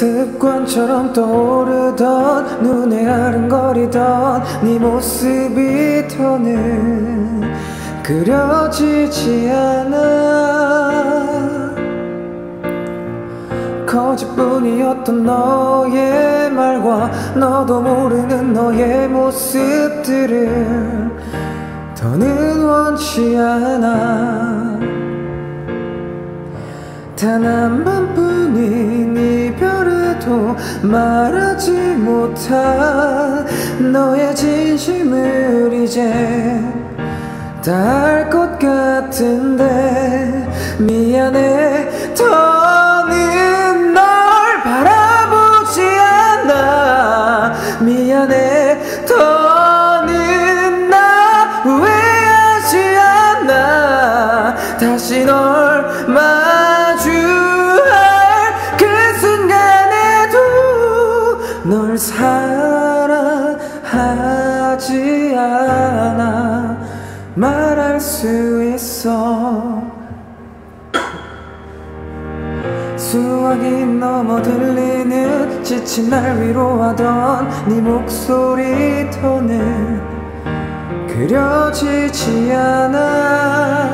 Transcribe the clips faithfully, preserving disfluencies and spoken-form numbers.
습관처럼 떠오르던 눈에 아른거리던 네 모습이 더는 그려지지 않아. 거짓뿐이었던 너의 말과 너도 모르는 너의 모습들을 더는 원치 않아. 단 한 번뿐인 이별에도 말하지 못한 너의 진심을 이제 다 알 것 같은데 미안해. 더는 널 바라보지 않아. 미안해. 더는 나 후회하지 않아. 다시 널 마주할 그 순간에도 널 사랑하지 않아 말할 수 있어. 수화기 넘어 들리는 지친 날 위로하던 네 목소리 더는 그려지지 않아.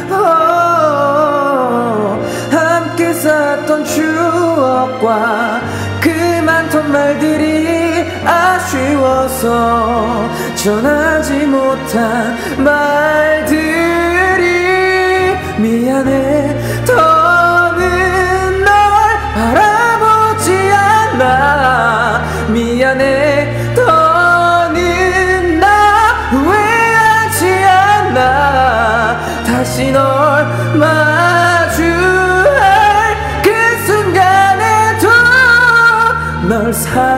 oh, 함께 쌓았던 추억과 그 많던 말들이 아쉬워서 전하지 못한 말들이 미안해. 더는 널 바라보지 않아. 미안해. 더는 나 후회하지 않아. 다시 널 마주할 그 순간에도 널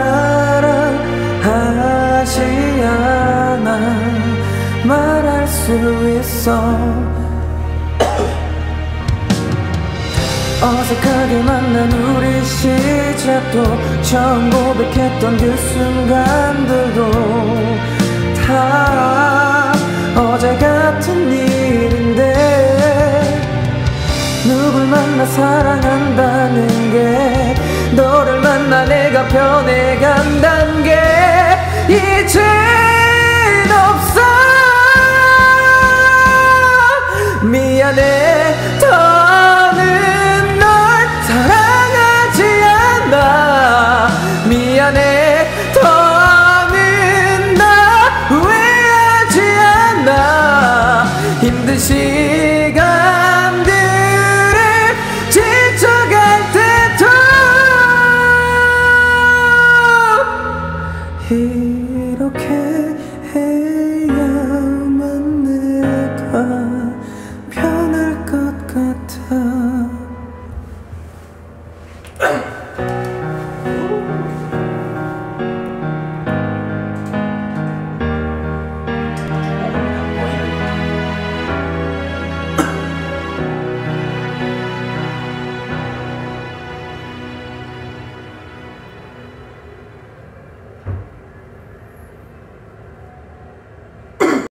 사랑하지 않아 말할 수 있어. 어색하게 만난 우리 시작도 처음 고백했던 그 순간들도 다 어제 같은 일인데 누굴 만나 사랑한다는 게